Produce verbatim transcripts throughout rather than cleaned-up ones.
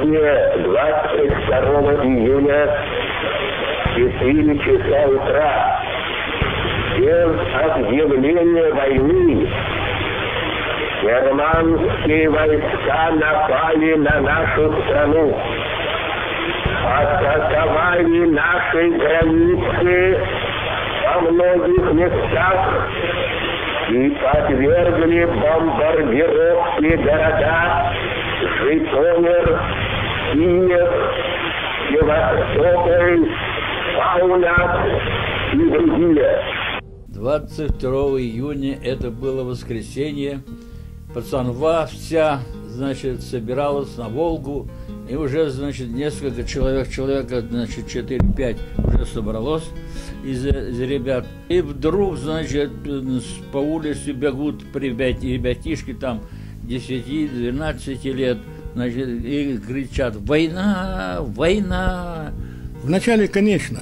Сегодня, двадцать второго июня, четыре часа утра, без объявления войны, германские войска напали на нашу страну, атаковали наши границы во многих местах и подвергли бомбардировке города Житомир, Киев, Севастополь, Паунас и другие. двадцать второго июня, это было воскресенье, пацанва вся, значит, собиралась на Волгу, и уже, значит, несколько человек, человека, значит, четыре-пять уже собралось из, из ребят. И вдруг, значит, по улице бегут ребятишки там десяти-двенадцати лет, значит, и кричат: «Война! Война!» Вначале, конечно,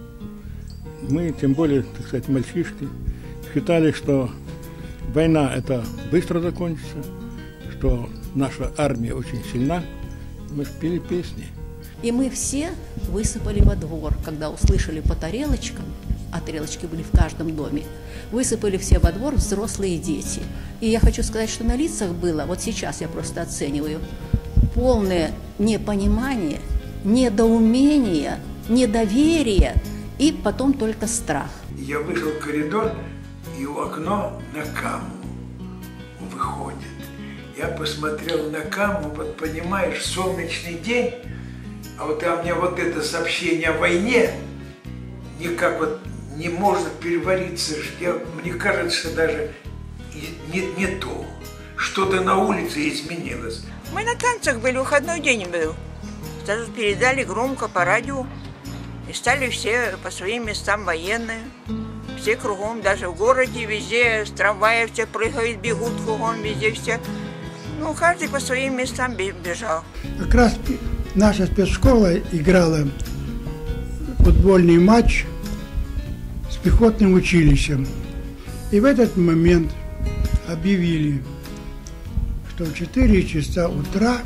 мы, тем более, так сказать, мальчишки, считали, что война это быстро закончится, что наша армия очень сильна. Мы пели песни. И мы все высыпали во двор, когда услышали по тарелочкам, а тарелочки были в каждом доме, высыпали все во двор взрослые дети. И я хочу сказать, что на лицах было, вот сейчас я просто оцениваю, полное непонимание, недоумение, недоверие и потом только страх. Я вышел в коридор, и в окно на Каму выходит. Я посмотрел на Каму, вот понимаешь, солнечный день, а вот у меня вот это сообщение о войне никак вот не может перевариться. Я, мне кажется, даже не, не то. Что-то на улице изменилось. Мы на танцах были, выходной день был. Сразу передали громко по радио, и стали все по своим местам военные. Все кругом, даже в городе, везде, с трамвая все прыгают, бегут кругом, везде все. Ну, каждый по своим местам бежал. Как раз наша спецшкола играла футбольный матч с пехотным училищем. И в этот момент объявили, что в четыре часа утра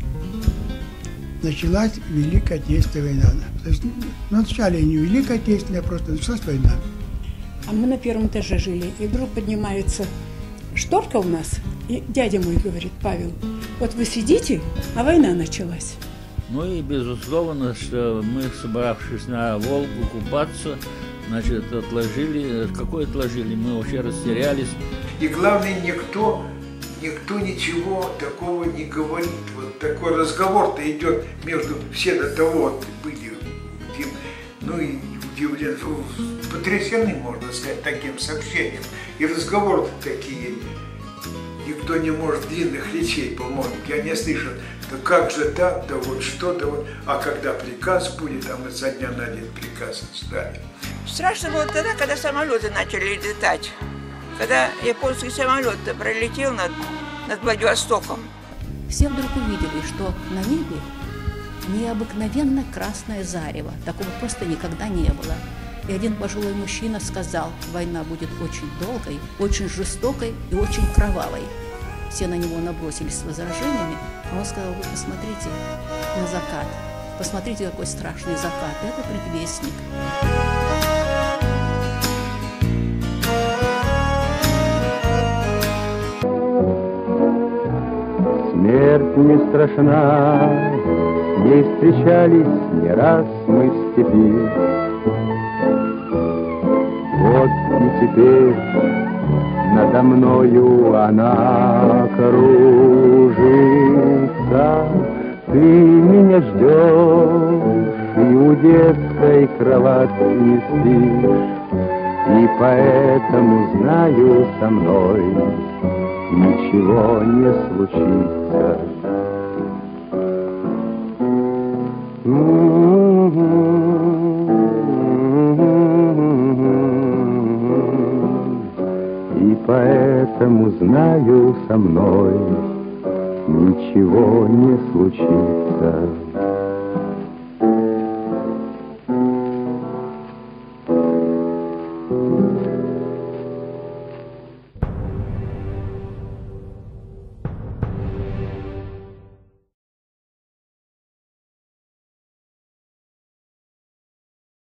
началась Великая Отечественная война. То есть вначале не Великая Отечественная, а просто началась война. А мы на первом этаже жили, и вдруг поднимается шторка у нас, и дядя мой говорит: Павел, вот вы сидите, а война началась. Ну и безусловно, что мы, собравшись на Волгу купаться, значит, отложили, какое отложили, мы вообще растерялись. И главное, никто, никто ничего такого не говорит. Вот такой разговор-то идет между, все до того вот были, ну и удивлены, потрясены, можно сказать, таким сообщением. И разговоры такие, никто не может длинных речей, по-моему, я не слышал. Да как же так, да вот что-то вот, а когда приказ будет, а мы со дня на день приказ ждали. Страшно было тогда, когда самолеты начали летать. Когда японский самолет пролетел над, над Владивостоком. Все вдруг увидели, что на небе необыкновенно красное зарево. Такого просто никогда не было. И один пожилой мужчина сказал: война будет очень долгой, очень жестокой и очень кровавой. Все на него набросились с возражениями, а он сказал: вы посмотрите на закат, посмотрите, какой страшный закат, это предвестник. Смерть не страшна, с ней встречались не раз мы в степи. Вот и теперь надо мною она кружится. Ты меня ждешь и у детской кровати спишь, и поэтому знаю, со мной ничего не случится. И поэтому знаю, со мной ничего не случится.